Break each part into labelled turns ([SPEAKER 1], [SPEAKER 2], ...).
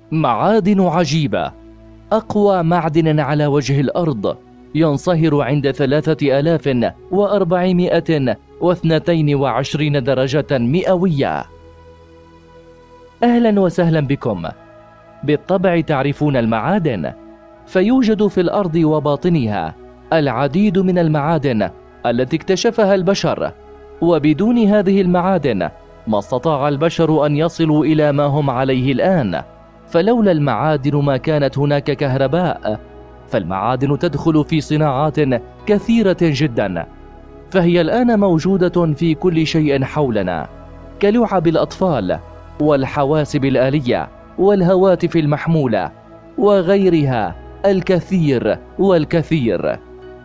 [SPEAKER 1] معادن عجيبة. أقوى معدن على وجه الأرض ينصهر عند 3422 درجة مئوية. أهلا وسهلا بكم. بالطبع تعرفون المعادن، فيوجد في الأرض وباطنها العديد من المعادن التي اكتشفها البشر، وبدون هذه المعادن ما استطاع البشر أن يصلوا إلى ما هم عليه الآن. فلولا المعادن ما كانت هناك كهرباء، فالمعادن تدخل في صناعات كثيرة جدا، فهي الآن موجودة في كل شيء حولنا، كلعب الأطفال والحواسب الآلية والهواتف المحمولة وغيرها الكثير والكثير.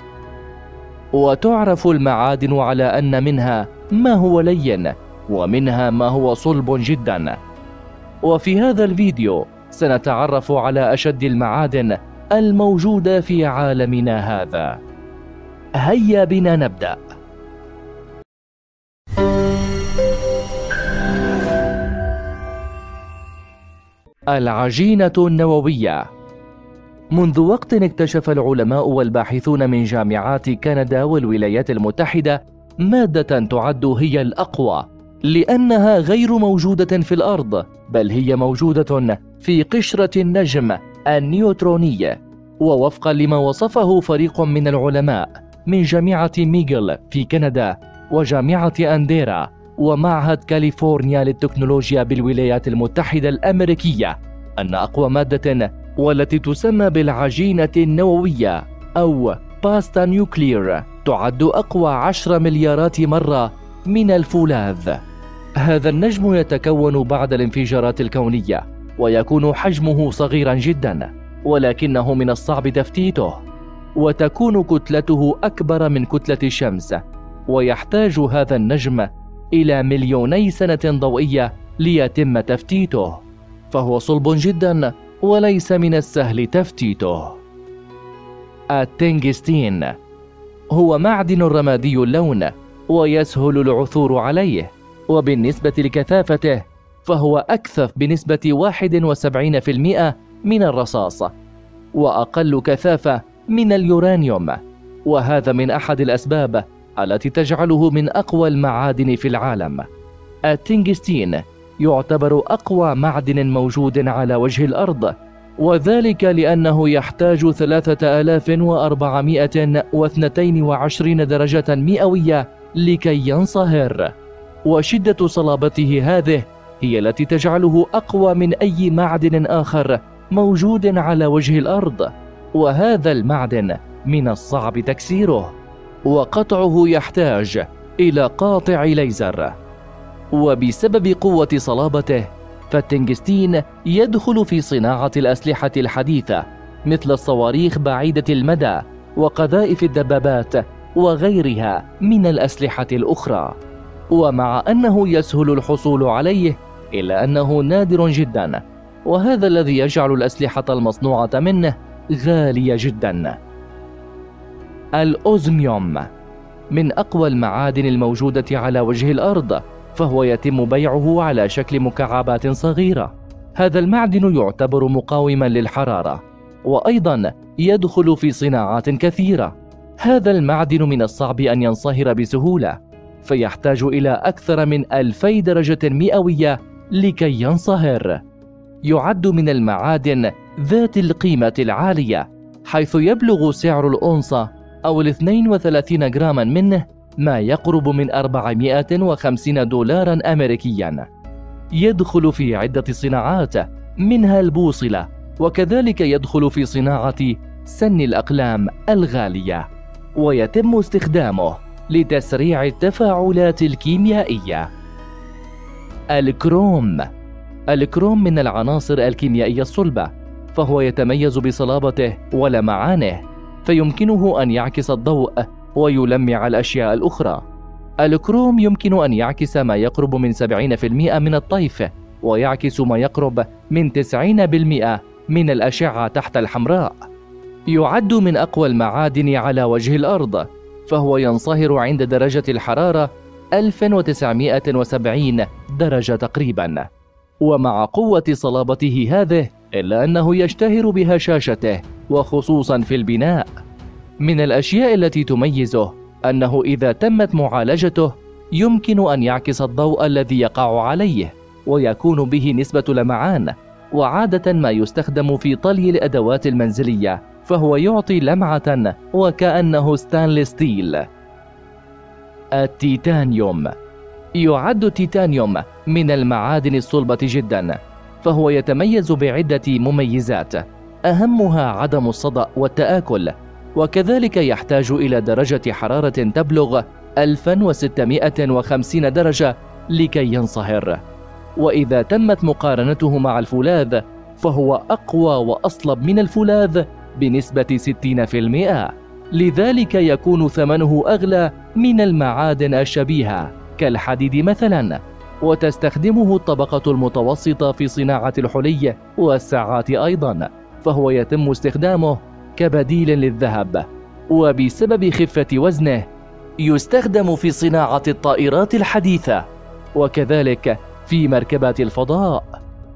[SPEAKER 1] وتعرف المعادن على أن منها ما هو لين ومنها ما هو صلب جدا. وفي هذا الفيديو سنتعرف على أشد المعادن الموجودة في عالمنا هذا. هيا بنا نبدأ. العجينة النووية. منذ وقت اكتشف العلماء والباحثون من جامعات كندا والولايات المتحدة مادة تعد هي الأقوى، لأنها غير موجودة في الأرض، بل هي موجودة في قشرة النجم النيوتروني. ووفقا لما وصفه فريق من العلماء من جامعة ميغل في كندا وجامعة أنديرا ومعهد كاليفورنيا للتكنولوجيا بالولايات المتحدة الأمريكية، أن أقوى مادة والتي تسمى بالعجينة النووية أو باستا نيوكلير تعد أقوى 10 مليارات مرة من الفولاذ. هذا النجم يتكون بعد الانفجارات الكونية، ويكون حجمه صغيرا جدا، ولكنه من الصعب تفتيته، وتكون كتلته أكبر من كتلة الشمس، ويحتاج هذا النجم إلى مليوني سنة ضوئية ليتم تفتيته، فهو صلب جدا وليس من السهل تفتيته. التنجستين هو معدن رمادي اللون، ويسهل العثور عليه، وبالنسبة لكثافته فهو أكثف بنسبة 71% من الرصاص، وأقل كثافة من اليورانيوم، وهذا من أحد الأسباب التي تجعله من أقوى المعادن في العالم. التنجستين يعتبر أقوى معدن موجود على وجه الأرض، وذلك لأنه يحتاج 3422 درجة مئوية لكي ينصهر، وشدة صلابته هذه هي التي تجعله أقوى من أي معدن آخر موجود على وجه الأرض. وهذا المعدن من الصعب تكسيره، وقطعه يحتاج إلى قاطع ليزر. وبسبب قوة صلابته فالتنجستين يدخل في صناعة الأسلحة الحديثة مثل الصواريخ بعيدة المدى وقذائف الدبابات وغيرها من الأسلحة الأخرى. ومع أنه يسهل الحصول عليه إلا أنه نادر جدا، وهذا الذي يجعل الأسلحة المصنوعة منه غالية جدا. الأوزميوم من أقوى المعادن الموجودة على وجه الأرض، فهو يتم بيعه على شكل مكعبات صغيرة. هذا المعدن يعتبر مقاوما للحرارة، وأيضا يدخل في صناعات كثيرة. هذا المعدن من الصعب أن ينصهر بسهولة، فيحتاج إلى أكثر من 2000 درجة مئوية لكي ينصهر. يعد من المعادن ذات القيمة العالية، حيث يبلغ سعر الأونصة أو 32 جراما منه ما يقرب من 450 دولارا أمريكيا. يدخل في عدة صناعات منها البوصلة، وكذلك يدخل في صناعة سن الأقلام الغالية، ويتم استخدامه لتسريع التفاعلات الكيميائية. الكروم. الكروم من العناصر الكيميائية الصلبة، فهو يتميز بصلابته ولمعانه، فيمكنه أن يعكس الضوء ويلمع الأشياء الأخرى. الكروم يمكن أن يعكس ما يقرب من 70% من الطيف، ويعكس ما يقرب من 90% من الأشعة تحت الحمراء. يعد من أقوى المعادن على وجه الأرض، فهو ينصهر عند درجة الحرارة 1970 درجة تقريبا. ومع قوة صلابته هذه إلا أنه يشتهر بهشاشته وخصوصا في البناء. من الأشياء التي تميزه أنه إذا تمت معالجته يمكن أن يعكس الضوء الذي يقع عليه ويكون به نسبة لمعان، وعادة ما يستخدم في طلي الأدوات المنزلية، فهو يعطي لمعة وكأنه ستانلس ستيل. التيتانيوم. يعد التيتانيوم من المعادن الصلبة جدا، فهو يتميز بعدة مميزات أهمها عدم الصدأ والتآكل، وكذلك يحتاج إلى درجة حرارة تبلغ 1650 درجة لكي ينصهر. وإذا تمت مقارنته مع الفولاذ فهو أقوى وأصلب من الفولاذ بنسبة 60%، لذلك يكون ثمنه أغلى من المعادن الشبيهة كالحديد مثلا، وتستخدمه الطبقة المتوسطة في صناعة الحلي والساعات أيضا، فهو يتم استخدامه كبديل للذهب، وبسبب خفة وزنه يستخدم في صناعة الطائرات الحديثة وكذلك في مركبات الفضاء.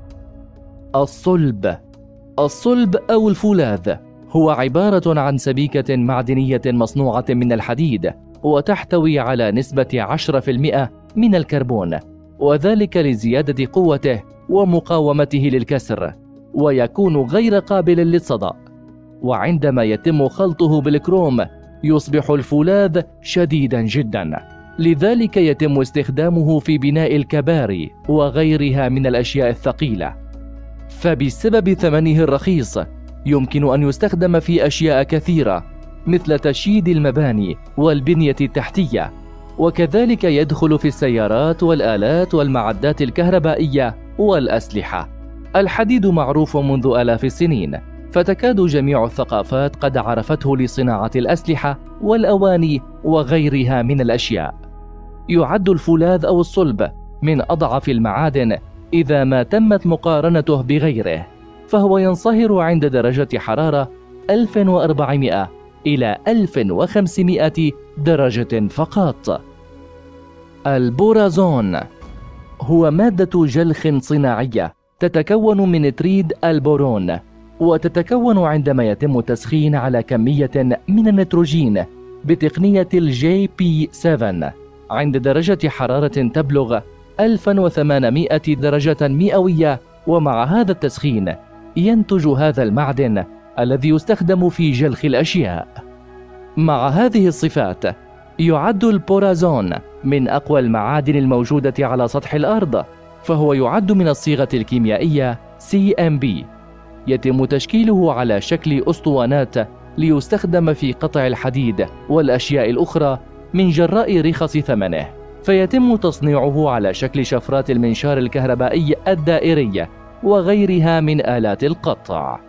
[SPEAKER 1] الصلب أو الفولاذ هو عبارة عن سبيكة معدنية مصنوعة من الحديد، وتحتوي على نسبة 10% من الكربون، وذلك لزيادة قوته ومقاومته للكسر، ويكون غير قابل للصدأ. وعندما يتم خلطه بالكروم يصبح الفولاذ شديدا جدا، لذلك يتم استخدامه في بناء الكباري وغيرها من الأشياء الثقيلة. فبسبب ثمنه الرخيص يمكن أن يستخدم في أشياء كثيرة مثل تشييد المباني والبنية التحتية، وكذلك يدخل في السيارات والآلات والمعدات الكهربائية والأسلحة. الحديد معروف منذ آلاف السنين، فتكاد جميع الثقافات قد عرفته لصناعة الأسلحة والأواني وغيرها من الأشياء. يعد الفولاذ أو الصلب من أضعف المعادن إذا ما تمت مقارنته بغيره، فهو ينصهر عند درجة حرارة 1400 إلى 1500 درجة فقط. البورازون هو مادة جلخ صناعية تتكون من نتريد البورون، وتتكون عندما يتم التسخين على كمية من النيتروجين بتقنية JP7 عند درجة حرارة تبلغ 1800 درجة مئوية، ومع هذا التسخين ينتج هذا المعدن الذي يستخدم في جلخ الأشياء. مع هذه الصفات يعد البورازون من أقوى المعادن الموجودة على سطح الأرض، فهو يعد من الصيغة الكيميائية CMB. يتم تشكيله على شكل أسطوانات ليستخدم في قطع الحديد والأشياء الأخرى من جراء رخص ثمنه، فيتم تصنيعه على شكل شفرات المنشار الكهربائي الدائرية وغيرها من آلات القطع.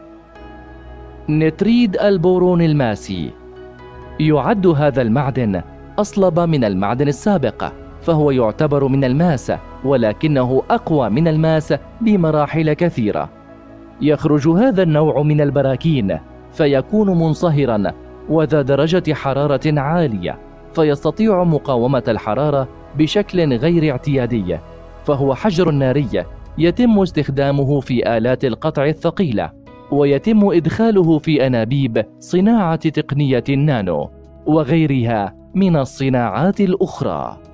[SPEAKER 1] نتريد البورون الماسي. يعد هذا المعدن أصلب من المعدن السابق، فهو يعتبر من الماس، ولكنه أقوى من الماس بمراحل كثيرة. يخرج هذا النوع من البراكين فيكون منصهرا وذا درجة حرارة عالية، فيستطيع مقاومة الحرارة بشكل غير اعتيادي، فهو حجر ناري يتم استخدامه في آلات القطع الثقيلة، ويتم إدخاله في أنابيب صناعة تقنية النانو وغيرها من الصناعات الأخرى.